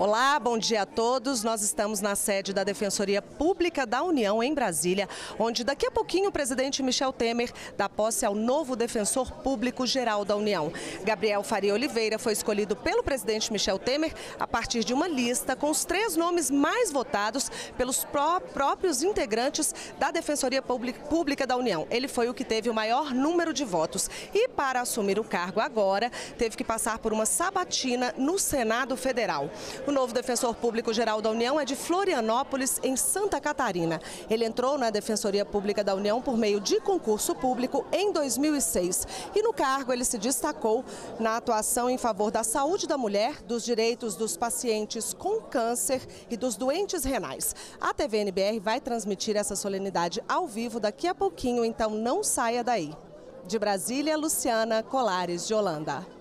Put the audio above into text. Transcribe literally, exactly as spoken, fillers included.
Olá, bom dia a todos. Nós estamos na sede da Defensoria Pública da União, em Brasília, onde daqui a pouquinho o presidente Michel Temer dá posse ao novo Defensor Público Geral da União. Gabriel Faria Oliveira foi escolhido pelo presidente Michel Temer a partir de uma lista com os três nomes mais votados pelos pró próprios integrantes da Defensoria Pública da União. Ele foi o que teve o maior número de votos e, para assumir o cargo agora, teve que passar por uma sabatina no Senado Federal. O novo Defensor Público Geral da União é de Florianópolis, em Santa Catarina. Ele entrou na Defensoria Pública da União por meio de concurso público em dois mil e seis. E no cargo ele se destacou na atuação em favor da saúde da mulher, dos direitos dos pacientes com câncer e dos doentes renais. A T V N B R vai transmitir essa solenidade ao vivo daqui a pouquinho, então não saia daí. De Brasília, Luciana Colares de Holanda.